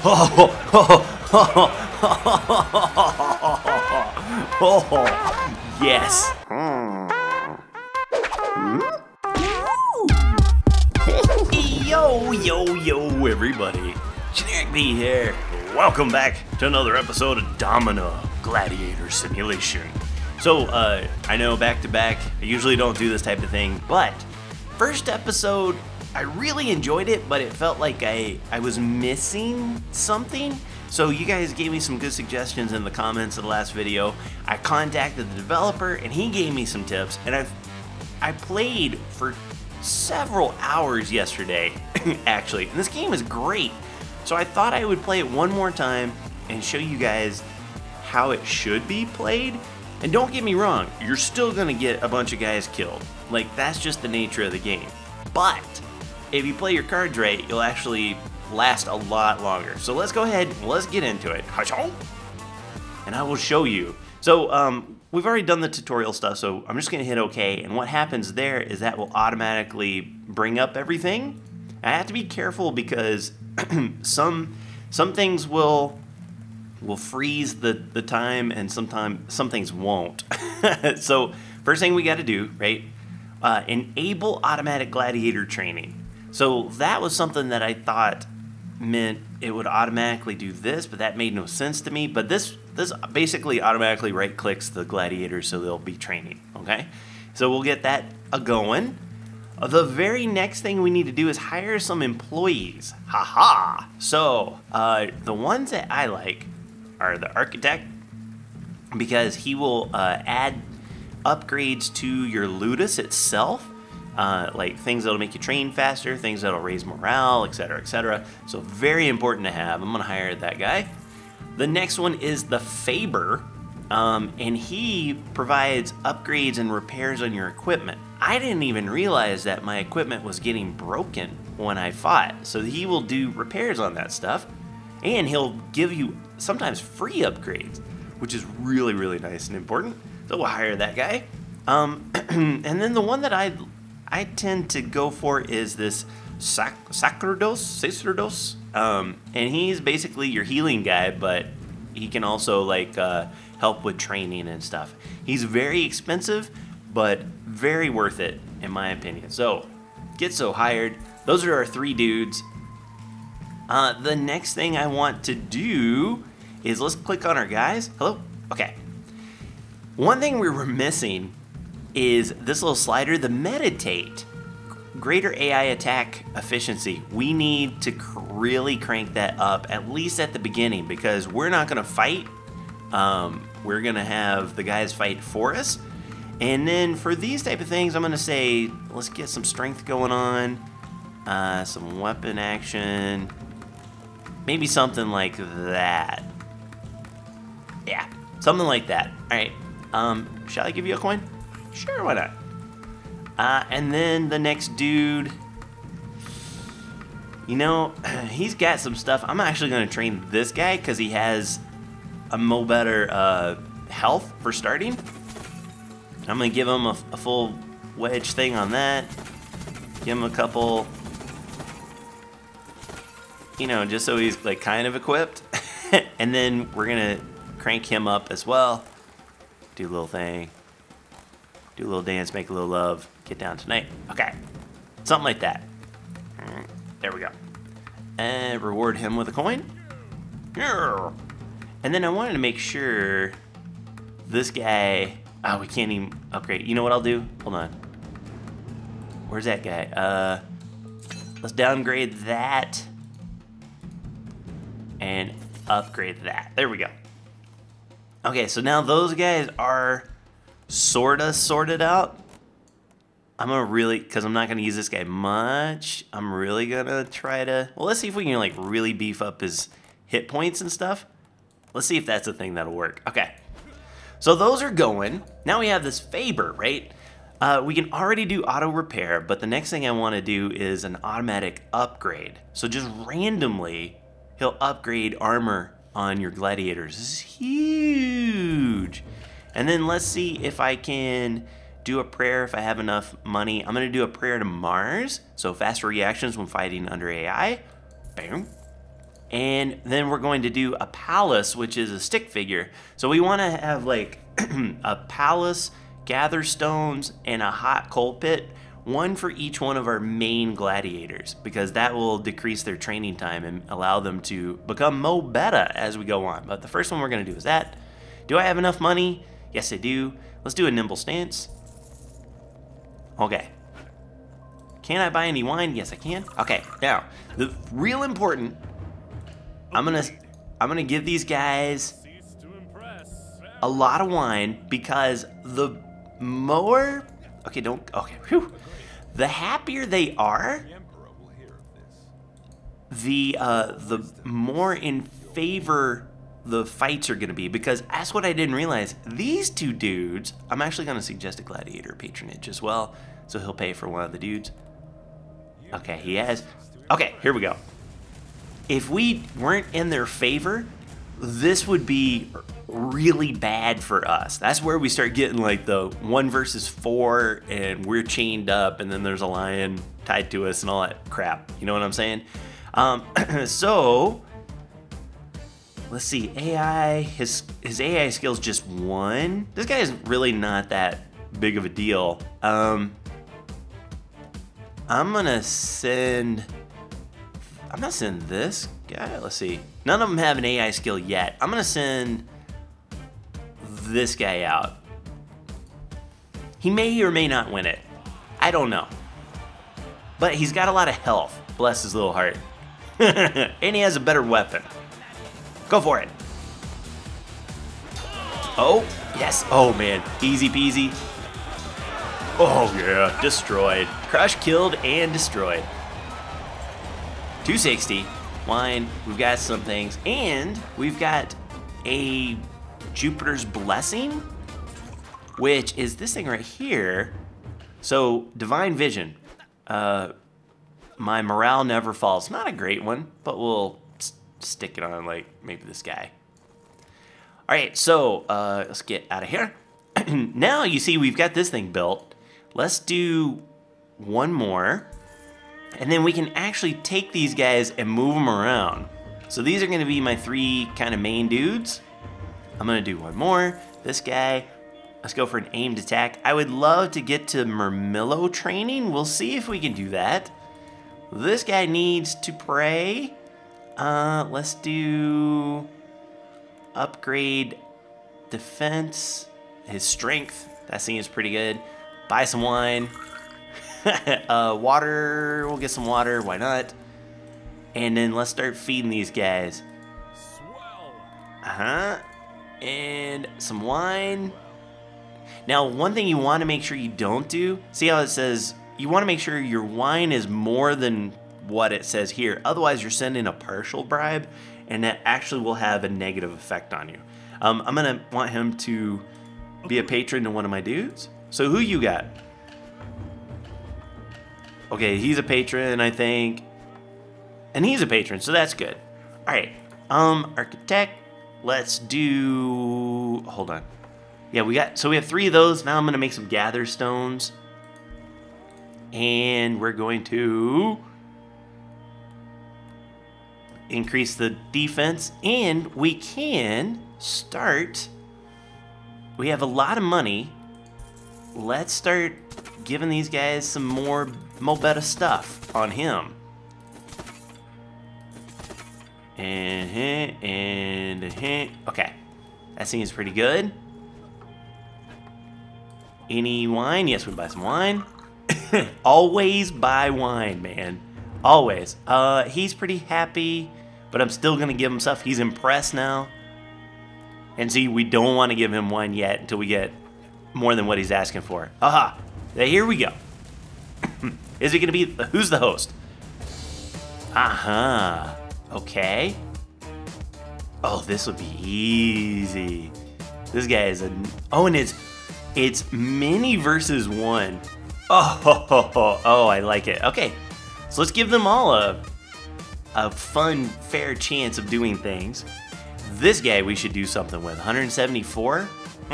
Oh, yes. Yo, everybody. Generikb here. Welcome back to another episode of Domina Gladiator Simulation. So, I know back-to-back, I usually don't do this type of thing, but first episode, I really enjoyed it, but it felt like I was missing something. So you guys gave me some good suggestions in the comments of the last video. I contacted the developer and he gave me some tips, and I played for several hours yesterday, actually, and this game is great. So I thought I would play it one more time and show you guys how it should be played. And don't get me wrong, you're still gonna get a bunch of guys killed. Like, that's just the nature of the game. But if you play your cards right, you'll actually last a lot longer. So let's go ahead and let's get into it. And I will show you. So we've already done the tutorial stuff, so I'm just gonna hit OK, and what happens there is that will automatically bring up everything. I have to be careful because some things will freeze the time, and some things won't. So first thing we got to do, right? Enable automatic gladiator training. So that was something that I thought meant it would automatically do this, but that made no sense to me. But this basically automatically right clicks the gladiators so they'll be training. Okay, so we'll get that going. The very next thing we need to do is hire some employees. Haha. So the ones that I like are the architect, because he will add upgrades to your ludus itself. Like things that'll make you train faster, things that'll raise morale, etc., etc. So very important to have. I'm gonna hire that guy. The next one is the Faber, and he provides upgrades and repairs on your equipment. I didn't even realize that my equipment was getting broken when I fought. So he will do repairs on that stuff, and he'll give you sometimes free upgrades, which is really, really nice and important. So we'll hire that guy. And then the one that I tend to go for is this Sacerdos, and he's basically your healing guy, but he can also like help with training and stuff. He's very expensive, but very worth it in my opinion. So get so hired. Those are our three dudes. The next thing I want to do is let's click on our guys. Hello? Okay. One thing we were missing is this little slider, the meditate. Greater AI attack efficiency. We need to really crank that up, at least at the beginning, because we're not going to fight. We're going to have the guys fight for us. And then for these type of things, I'm going to say, let's get some strength going on, some weapon action, maybe something like that. Yeah, something like that. All right. Shall I give you a coin? Sure, why not? And then the next dude, you know, he's got some stuff. I'm actually going to train this guy because he has a mo better health for starting. I'm going to give him a full wedge thing on that. Give him a couple, you know, just so he's like kind of equipped. And then we're going to crank him up as well. Do a little thing. Do a little dance, make a little love, get down tonight. Okay, something like that. There we go. And reward him with a coin. And then I wanted to make sure this guy, oh, we can't even upgrade. You know what I'll do? Hold on. Where's that guy? Let's downgrade that and upgrade that. There we go. Okay, so now those guys are sorta sorted out. I'm gonna really, because I'm not gonna use this guy much, I'm really gonna try to, well, let's see if we can like really beef up his hit points and stuff. Let's see if that's a thing that'll work. Okay, so those are going. Now we have this Faber, right? We can already do auto repair, but the next thing I want to do is an automatic upgrade. So just randomly, he'll upgrade armor on your gladiators. This is huge. And then let's see if I can do a prayer if I have enough money. I'm going to do a prayer to Mars. So faster reactions when fighting under AI. Boom. And then we're going to do a palace, which is a stick figure. So we want to have like a palace, gather stones, and a hot coal pit. One for each one of our main gladiators, because that will decrease their training time and allow them to become more better as we go on. But the first one we're going to do is that. Do I have enough money? Yes, I do. Let's do a nimble stance. Okay. Can I buy any wine? Yes, I can. Okay, now, the real important, I'm gonna give these guys a lot of wine, because the more, the happier they are, the more in favor the fights are gonna be, because that's what I didn't realize. These two dudes, I'm actually gonna suggest a gladiator patronage as well, so he'll pay for one of the dudes. Okay, he has. Okay, here we go. If we weren't in their favor, this would be really bad for us. That's where we start getting like the 1 versus 4 and we're chained up and then there's a lion tied to us and all that crap. You know what I'm saying? So let's see, AI, his AI skill's just 1. This guy is really not that big of a deal. I'm not sending this guy. Let's see. None of them have an AI skill yet. I'm gonna send this guy out. He may or may not win it. I don't know. But he's got a lot of health. Bless his little heart. And he has a better weapon. Go for it. Oh, yes. Oh, man. Easy peasy. Oh, yeah. Destroyed. Crushed, killed, and destroyed. 260. Wine. We've got some things. And we've got a Jupiter's Blessing, which is this thing right here. So, Divine Vision. My morale never falls. Not a great one, but we'll stick it on, like, maybe this guy. Alright, so, let's get out of here. Now, you see, we've got this thing built. Let's do one more. And then we can actually take these guys and move them around. So these are going to be my 3 kind of main dudes. I'm going to do one more. This guy. Let's go for an aimed attack. I would love to get to Murmillo training. We'll see if we can do that. This guy needs to pray. Let's do upgrade defense. His strength. That seems pretty good. Buy some wine. Water. We'll get some water. Why not? And then let's start feeding these guys. And some wine. Now, one thing you want to make sure you don't do, see how it says, you want to make sure your wine is more than what it says here. Otherwise, you're sending a partial bribe, and that actually will have a negative effect on you. I'm going to want him to be a patron to one of my dudes. So who you got? Okay, he's a patron, I think. And he's a patron, so that's good. Alright, architect. Let's do... Hold on. Yeah, we have 3 of those. Now I'm going to make some gather stones. And we're going to increase the defense. And we can start... We have a lot of money. Let's start giving these guys some more better stuff on him. Okay. That seems pretty good. Any wine? Yes, we buy some wine. Always buy wine, man. Always. He's pretty happy, but I'm still gonna give him stuff. He's impressed now. And see, we don't want to give him wine yet until we get more than what he's asking for. Aha! Here we go. Is it gonna be... Who's the host? Aha! Okay. Oh, this would be easy. This guy is a... Oh, and it's mini versus 1. Oh, I like it. Okay, so let's give them all a fun, fair chance of doing things. This guy we should do something with. 174?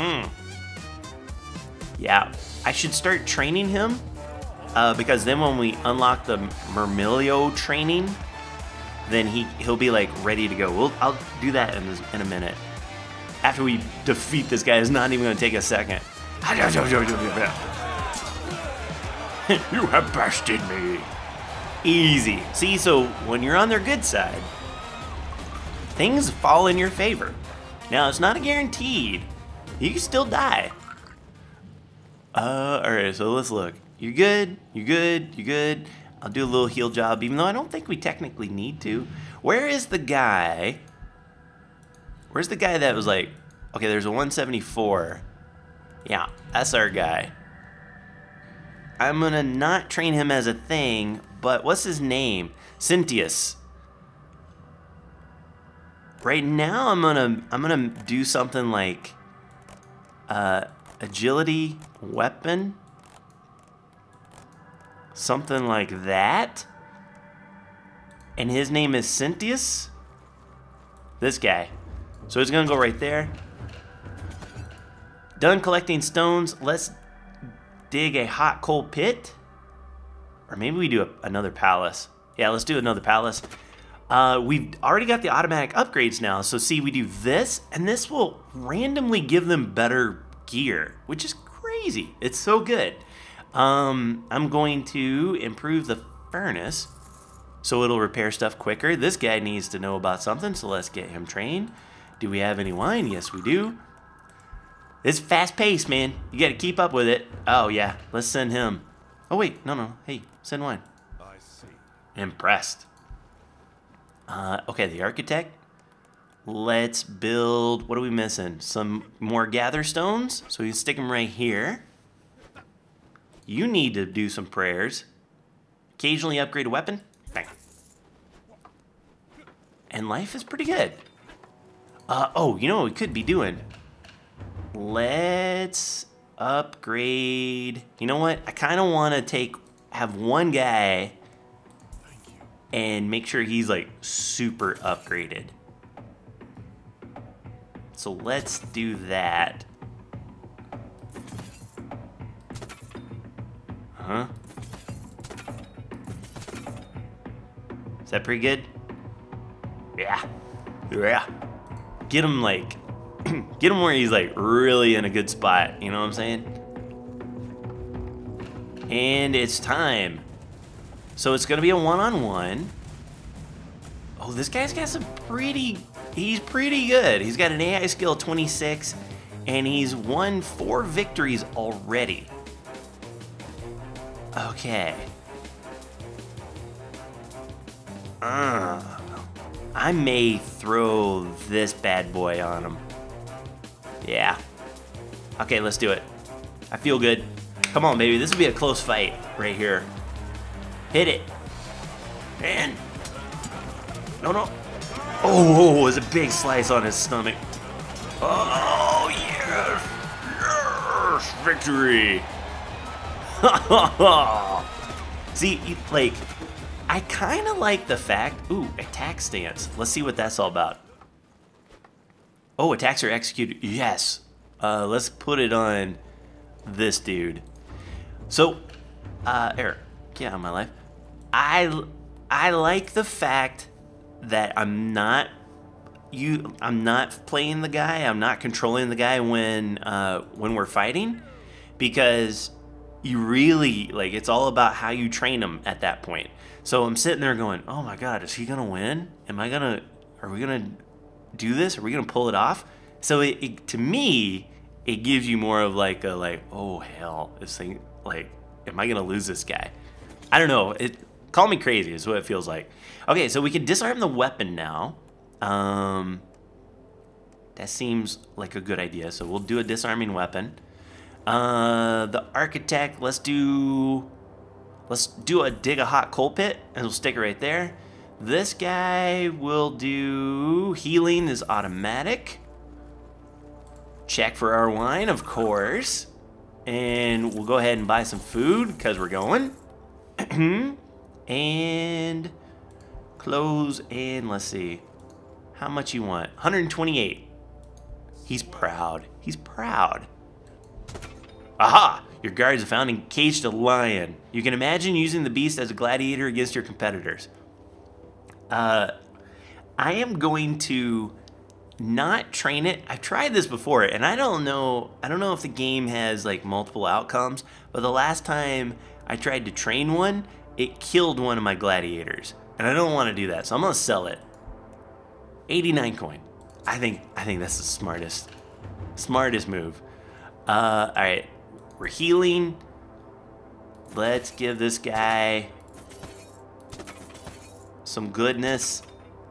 Yeah, I should start training him. Because then when we unlock the Murmillo training, then he'll be like ready to go. I'll do that in a minute. After we defeat this guy, it's not even going to take a second. You have bested me. Easy. See, so when you're on their good side, things fall in your favor. Now, it's not a guaranteed. You can still die. Alright, so let's look. You're good, you're good, you're good. I'll do a little heal job, even though I don't think we technically need to. Where is the guy? Where's the guy that was like, okay, there's a 174. Yeah, that's our guy. I'm gonna not train him as a thing, but what's his name? Cynthius. Right now, I'm gonna do something like agility weapon, something like that. And his name is Cynthius. This guy. So he's gonna go right there. Done collecting stones. Let's dig a hot coal pit. Or maybe we do another palace. Yeah, let's do another palace. We've already got the automatic upgrades now. So see, we do this, and this will randomly give them better gear, which is crazy. It's so good. I'm going to improve the furnace so it'll repair stuff quicker. This guy needs to know about something, so let's get him trained. Do we have any wine? Yes, we do. It's fast paced, man. You got to keep up with it. Oh, yeah. Let's send him. Oh, wait. No. Hey, send wine. I see. Impressed. Okay, the architect. Let's build. What are we missing? Some more gather stones. So we can stick them right here. You need to do some prayers. Occasionally upgrade a weapon. Bang. And life is pretty good. Oh, you know what we could be doing? Let's upgrade. You know what? I kind of want to have one guy and make sure he's like super upgraded. So let's do that. Huh? Is that pretty good? Yeah. Yeah. Get him like, get him where he's like really in a good spot. You know what I'm saying? And it's time. So it's gonna be a one-on-one. Oh, this guy's got some he's pretty good. He's got an AI skill 26, and he's won 4 victories already. Okay. I may throw this bad boy on him. Yeah. Okay, let's do it. I feel good. Come on, baby. This will be a close fight right here. Hit it. And... No. Oh, it was a big slice on his stomach. Oh, yes. Yes. Victory. See, like... I kind of like the fact... Ooh, attack stance. Let's see what that's all about. Oh, attacks are executed. Yes. Let's put it on this dude. So, Eric, get out of my life. I like the fact that I'm not playing the guy. I'm not controlling the guy when we're fighting, because you really, like, it's all about how you train him at that point. So I'm sitting there going, oh my God, is he gonna win? Are we gonna do this? Are we gonna pull it off? So to me, it gives you more of like oh hell, this thing, like, am I gonna lose this guy? I don't know. Call me crazy is what it feels like. Okay, so we can disarm the weapon now. That seems like a good idea. So we'll do a disarming weapon. The architect, let's do dig a hot coal pit, and we'll stick it right there. This guy will do healing is automatic. Check for our wine, of course. And we'll go ahead and buy some food because we're going. And clothes, and let's see. How much you want? 128. He's proud. He's proud. Aha! Your guards have found and caged a lion. You can imagine using the beast as a gladiator against your competitors. I am going to not train it. I've tried this before, and I don't know if the game has like multiple outcomes, but the last time I tried to train one, it killed one of my gladiators, and I don't want to do that, so I'm gonna sell it. 89 coin. I think that's the smartest move. All right, we're healing. Let's give this guy some goodness.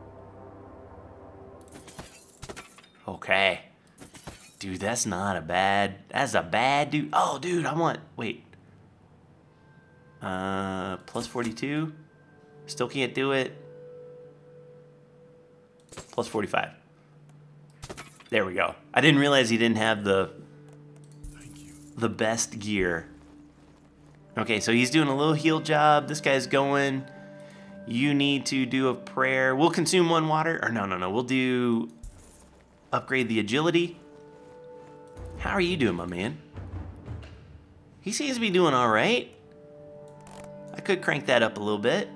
Okay. Dude, that's a bad dude. Oh, dude, wait. Plus 42. Still can't do it. Plus 45. There we go. I didn't realize he didn't have the best gear. Okay, so he's doing a little heal job. This guy's going. You need to do a prayer. We'll consume 1 water. Or no. We'll do upgrade the agility. How are you doing, my man? He seems to be doing all right. I could crank that up a little bit.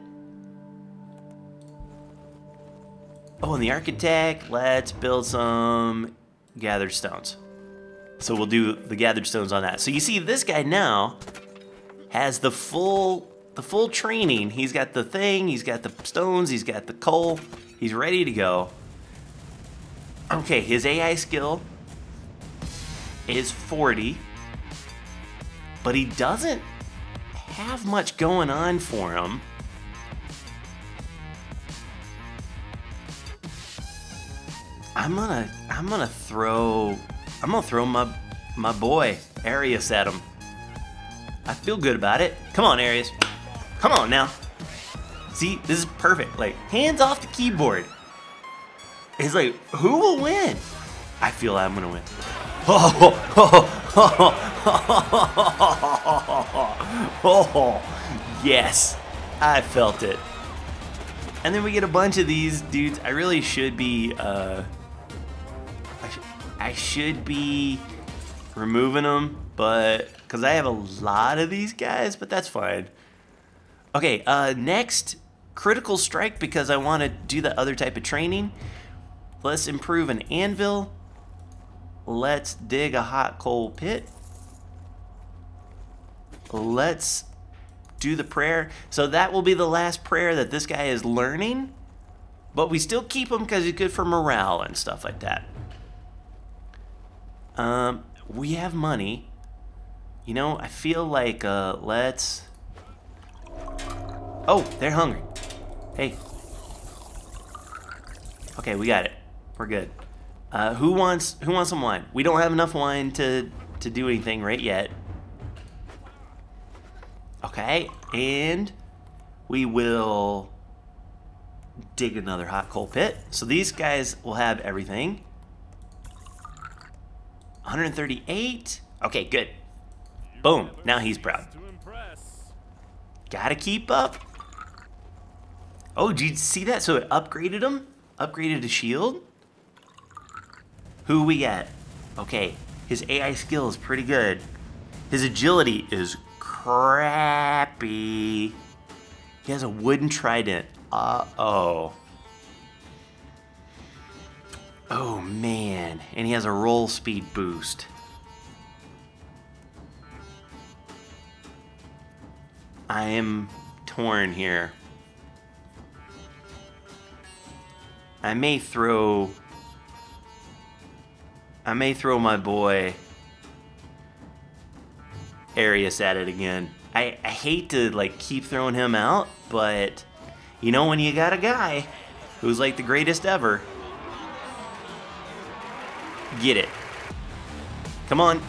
Oh, and the architect. Let's build some gathered stones. So we'll do the gathered stones on that. So you see, this guy now has the full training. He's got the thing, he's got the stones, he's got the coal. He's ready to go. Okay, his AI skill is 40, but he doesn't have much going on for him. I'm gonna throw my boy Arius at him. I feel good about it. Come on, Arius. Come on now. See, this is perfect. Like, hands off the keyboard. It's like, who will win? I feel I'm gonna win. Yes, I felt it. And then we get a bunch of these dudes. I really should be, I should be removing them, but because I have a lot of these guys, but that's fine. Okay, next, critical strike, because I want to do the other type of training. Let's improve an anvil. Let's dig a hot coal pit. Let's do the prayer. So that will be the last prayer that this guy is learning, but we still keep him because he's good for morale and stuff like that. We have money. You know, I feel like, let's... Oh, they're hungry. Hey. Okay, we got it. We're good. Who wants some wine? We don't have enough wine to do anything right yet. Okay, and we will dig another hot coal pit. So these guys will have everything. 138. Okay, good. Boom. Now he's proud. Gotta keep up. Oh, did you see that? So it upgraded him? Upgraded his shield? Who we got? Okay, his AI skill is pretty good. His agility is crappy. He has a wooden trident. Uh-oh. Oh, man. And he has a roll speed boost. I am torn here. I may throw my boy Arius at it again. I hate to like keep throwing him out, but you know when you got a guy who's like the greatest ever, get it. Come on.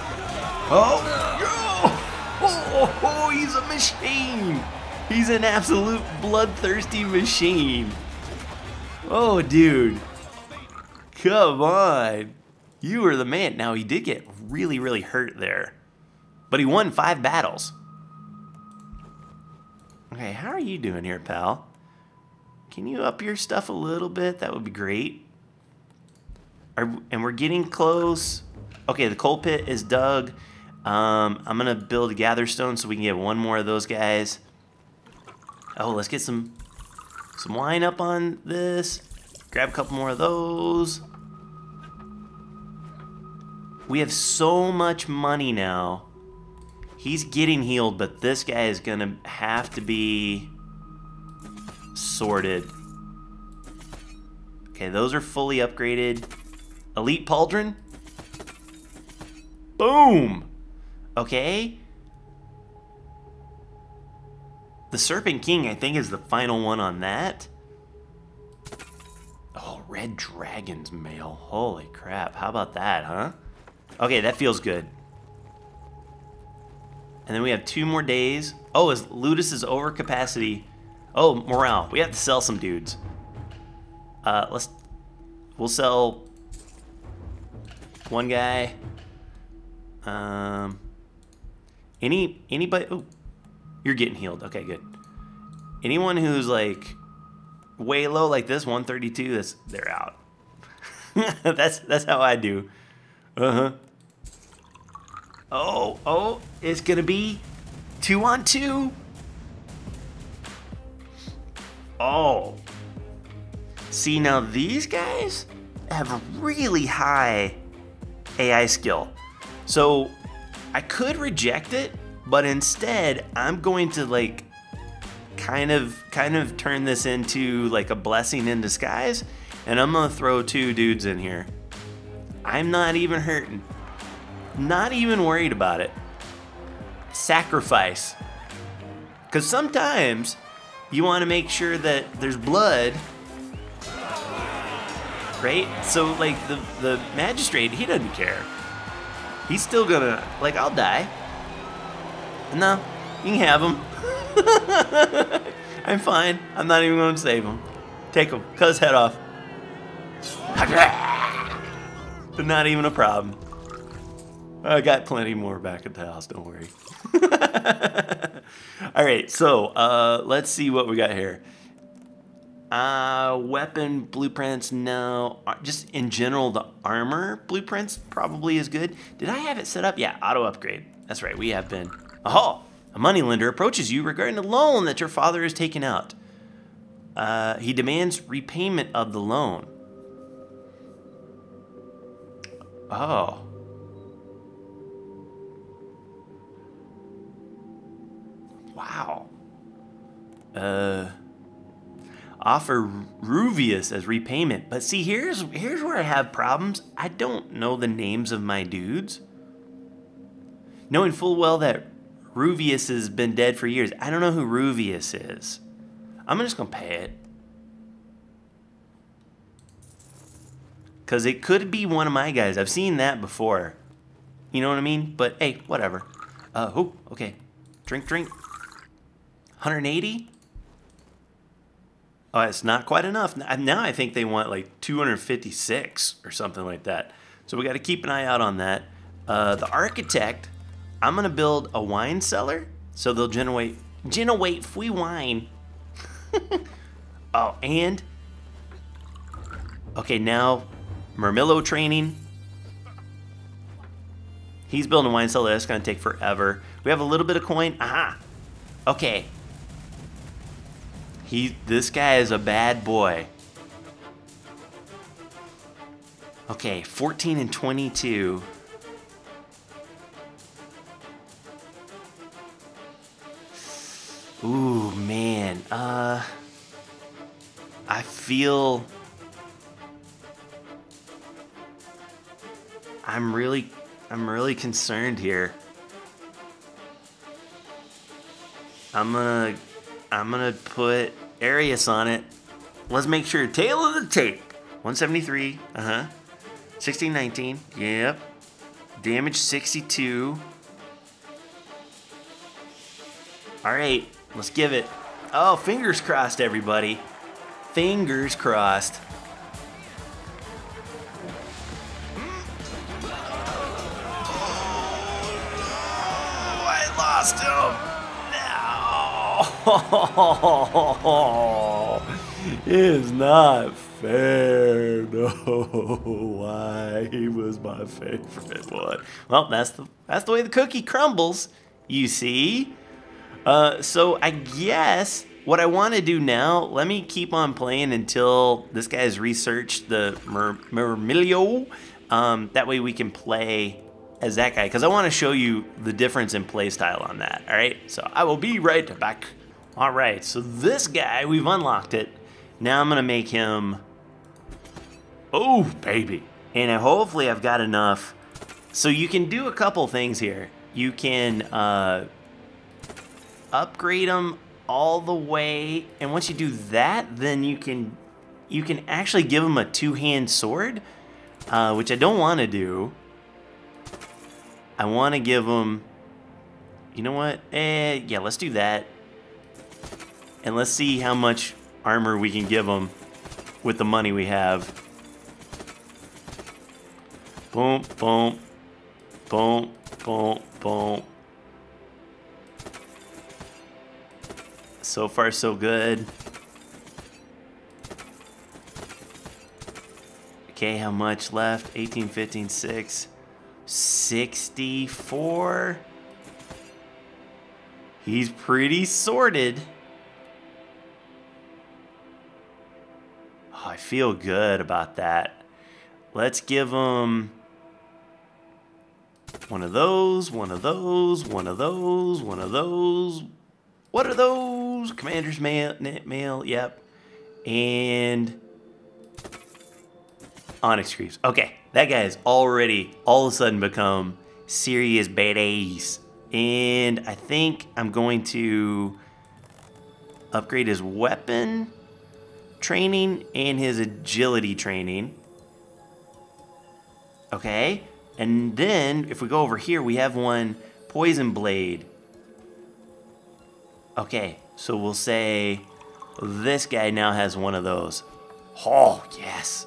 Oh, he's a machine. He's an absolute bloodthirsty machine. Oh, dude. Come on. You were the man. Now, he did get really, really hurt there. But he won 5 battles. Okay, how are you doing here, pal? Can you up your stuff a little bit? That would be great. And we're getting close. Okay, the coal pit is dug. I'm going to build a gather stone so we can get one more of those guys. Oh, let's get some some wine up on this. Grab a couple more of those. We have so much money now. He's getting healed, but this guy is gonna have to be sorted. Okay, those are fully upgraded. Elite Pauldron. Boom! Okay. The Serpent King, I think, is the final one on that. Oh, Red Dragon's Mail. Holy crap. How about that, huh? Okay, that feels good. And then we have 2 more days. Oh, is ludus is over capacity. Oh, morale. We have to sell some dudes. We'll sell one guy. Anybody? Oh, you're getting healed. Okay, good. Anyone who's like way low like this, 132, they're out. that's how I do. Oh, it's gonna be 2-on-2. Oh. See, now these guys have really high AI skill. So I could reject it, but instead I'm going to like kind of turn this into like a blessing in disguise, and I'm gonna throw 2 dudes in here. I'm not even hurting. Not even worried about it. Sacrifice. Because sometimes you want to make sure that there's blood, right? So like the magistrate, he doesn't care. He's still gonna, like, I'll die. No, you can have him. I'm fine. I'm not even going to save him. Take him. Cut his head off. Not even a problem. I got plenty more back at the house, don't worry. Alright, so let's see what we got here. Weapon blueprints, no. Just in general, the armor blueprints probably is good. Did I have it set up? Yeah, auto upgrade. That's right, we have been. Oh, a moneylender approaches you regarding a loan that your father has taken out. He demands repayment of the loan. Oh. Wow. Offer Ruvius as repayment. But see, here's where I have problems. I don't know the names of my dudes. Knowing full well that Ruvius has been dead for years, I don't know who Ruvius is. I'm just gonna pay it. Because it could be one of my guys. I've seen that before. You know what I mean? But hey, whatever. Oh, okay. Drink. 180? Oh, it's not quite enough. Now I think they want like 256 or something like that. So we got to keep an eye out on that. The architect, I'm going to build a wine cellar so they'll generate free wine. Oh, and okay, now Murmillo training. He's building a wine cellar. That's going to take forever. We have a little bit of coin. Aha. Okay. This guy is a bad boy. Okay, 14 and 22. Ooh, man. I feel I'm really concerned here. I'm gonna put Arius on it. Let's make sure. Tail of the tape. 173. 1619. Yep. Damage 62. Alright, let's give it. Oh, fingers crossed, everybody. Fingers crossed. Oh, I lost him. Oh, it is not fair. No, why? He was my favorite one. Well, that's the way the cookie crumbles, you see. So I guess what I want to do now, let me keep on playing until this guy's researched the Mermilio. That way we can play as that guy, because I want to show you the difference in playstyle on that. All right, so I will be right back. All right, so this guy, we've unlocked it. Now I'm gonna make him, oh baby, and hopefully I've got enough. So you can do a couple things here. You can upgrade them all the way, and once you do that, then you can actually give him a two-hand sword, which I don't want to do. I want to give him, you know what? Yeah, let's do that. And let's see how much armor we can give him with the money we have. Boom, boom, boom, boom, boom. So far, so good. Okay, how much left? 18, 15, 6. 64. He's pretty sorted. Oh, I feel good about that. Let's give him one of those, one of those, one of those, one of those. What are those? Commander's mail, yep. And Onyx Creeps. Okay, that guy has already all of a sudden become serious badass. And I think I'm going to upgrade his weapon training and his agility training. Okay, and then if we go over here, we have one poison blade. Okay, so we'll say this guy now has one of those. Oh, yes.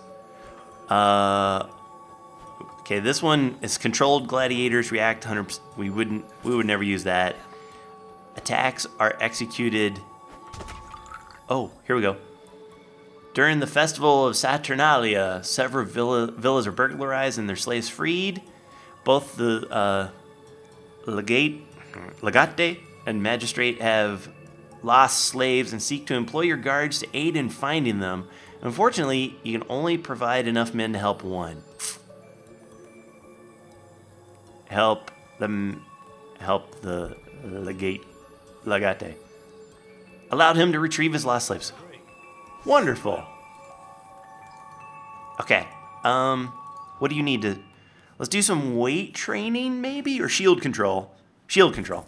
Okay, this one is controlled gladiators react 100%. We would never use that. Attacks are executed. Oh, here we go. During the festival of Saturnalia, several villas are burglarized and their slaves freed. Both the legate and magistrate have lost slaves and seek to employ your guards to aid in finding them. Unfortunately, you can only provide enough men to help one. Help the legate. Allowed him to retrieve his lost slaves. Wonderful. Okay. What do you need to... Let's do some weight training, maybe? Or shield control. Shield control.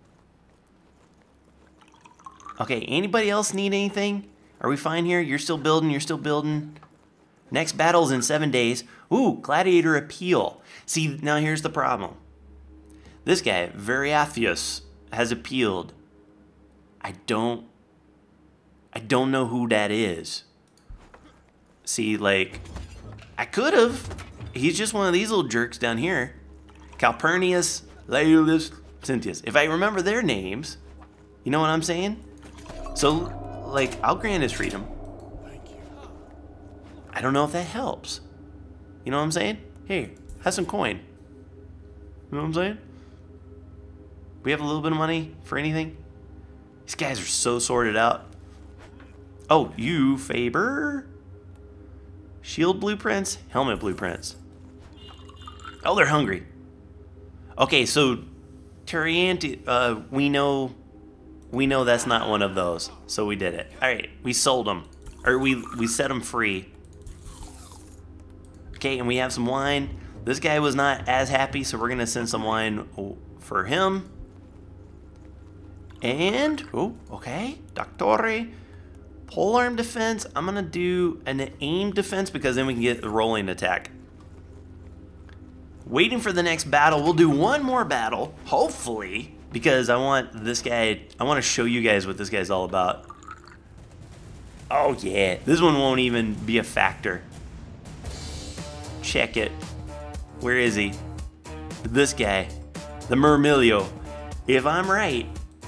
Okay, anybody else need anything? Are we fine here? You're still building, you're still building. Next battle's in 7 days. Ooh, gladiator appeal. See, now here's the problem. This guy, Variathius, has appealed. I don't know who that is. See, like, I could have. He's just one of these little jerks down here. Calpurnius, Laelius, Cynthius. If I remember their names, you know what I'm saying? So, like, I'll grant his freedom. I don't know if that helps. You know what I'm saying? Hey, have some coin. You know what I'm saying? We have a little bit of money for anything? These guys are so sorted out. Oh, you, Faber. Shield blueprints, helmet blueprints. Oh, they're hungry. Okay, so Turianti, we know that's not one of those, so we did it. All right, we sold them, or we set them free. Okay, and we have some wine. This guy was not as happy, so we're gonna send some wine for him. And oh, okay, Doctore. Polearm defense, I'm gonna do an aim defense because then we can get the rolling attack. Waiting for the next battle, we'll do one more battle, hopefully, because I want this guy, I want to show you guys what this guy's all about. Oh yeah, this one won't even be a factor. Check it. Where is he? This guy, the Mermilio. If I'm right,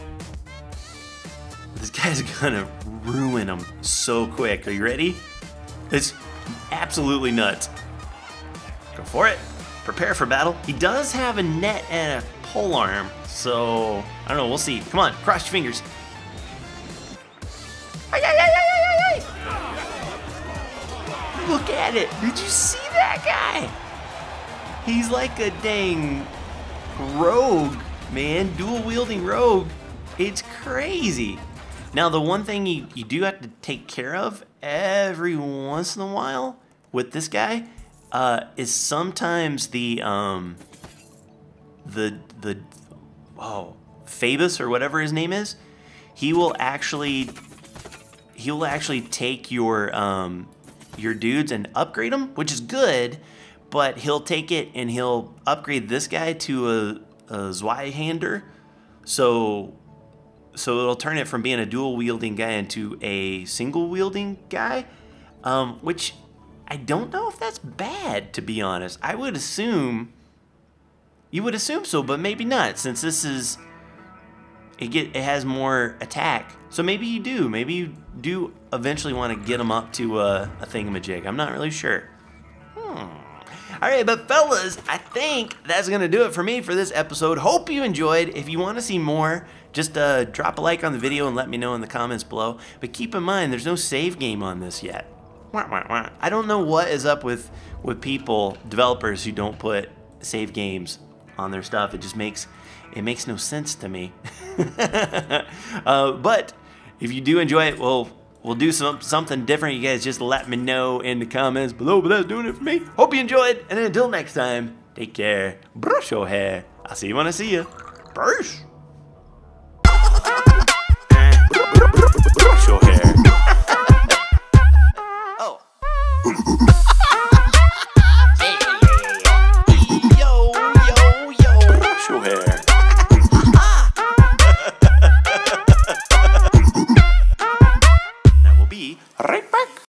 this guy's gonna ruin them so quick. Are you ready? It's absolutely nuts. Go for it. Prepare for battle. He does have a net and a polearm, so I don't know. We'll see. Come on, cross your fingers. at it. Did you see that guy? He's like a dang rogue, man. Dual-wielding rogue. It's crazy. Now, the one thing you do have to take care of every once in a while with this guy is sometimes Phoebus or whatever his name is, he will actually take your dudes and upgrade them, which is good, but he'll take it and he'll upgrade this guy to a Zweihander, so it'll turn it from being a dual wielding guy into a single wielding guy, which I don't know if that's bad, to be honest. I would assume you would assume so, but maybe not, since this is it has more attack. So maybe you do eventually want to get them up to a thingamajig. I'm not really sure. Alright, but fellas, I think that's going to do it for me for this episode. Hope you enjoyed. If you want to see more, just drop a like on the video and let me know in the comments below. But keep in mind, there's no save game on this yet. I don't know what is up with people, developers who don't put save games on their stuff. It just makes no sense to me. But if you do enjoy it, we'll do something different. You guys just let me know in the comments below. But that's doing it for me. Hope you enjoyed, and until next time, take care. Brush your hair. I'll see you when I see you. Brush. Brush your hair. Oh.